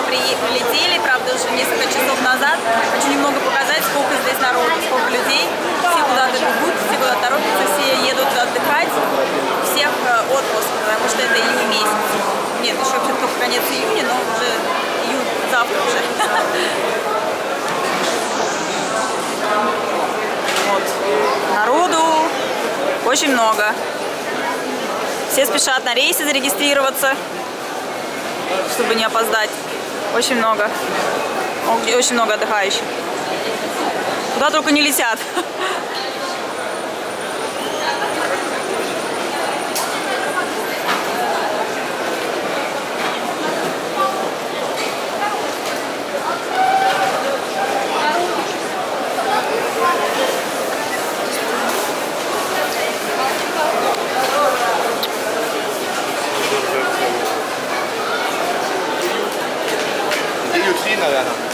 прилетели, правда, уже несколько часов назад. Хочу немного показать, сколько здесь народу, сколько людей. Все куда-то бегут, все куда-то торопятся, все едут отдыхать. У всех отпуск, потому что это июнь месяц. Нет, еще вообще только конец июня, но уже июнь, завтра уже. Вот. Народу очень много. Все спешат на рейсы зарегистрироваться, чтобы не опоздать. Очень много. Очень много отдыхающих. Куда только не летят. Наверное.